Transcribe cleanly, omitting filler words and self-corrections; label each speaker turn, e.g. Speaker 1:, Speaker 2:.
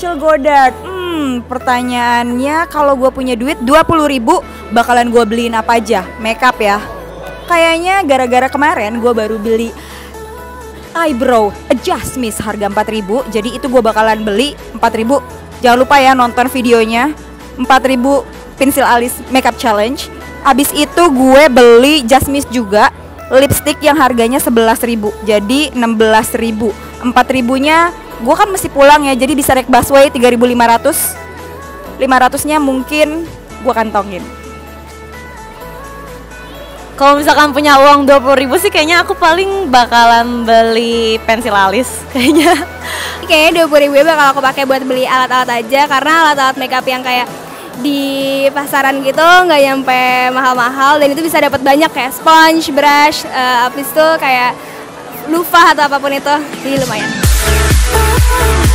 Speaker 1: Rachel Goddard. Pertanyaannya kalau gue punya duit 20.000 bakalan gue beliin apa aja? Makeup ya. Kayaknya gara-gara kemarin gue baru beli eyebrow adjust mist harga 4.000. Jadi itu gue bakalan beli 4.000. Jangan lupa ya nonton videonya 4.000 pensil alis makeup challenge. Abis itu gue beli just mist juga lipstick yang harganya 11.000. Jadi 16.000. 4.000-nya gue kan mesti pulang ya. Jadi bisa naik busway 3.500. 500-nya mungkin gue kantongin.
Speaker 2: Kalau misalkan punya uang 20.000 sih kayaknya aku paling bakalan beli pensil alis kayaknya.
Speaker 3: Kayaknya 20.000 bakal aku pakai buat beli alat-alat aja, karena alat-alat makeup yang kayak di pasaran gitu nggak nyampe mahal-mahal, dan itu bisa dapat banyak kayak sponge, brush, habis itu kayak loofah atau apapun itu, jadi lumayan.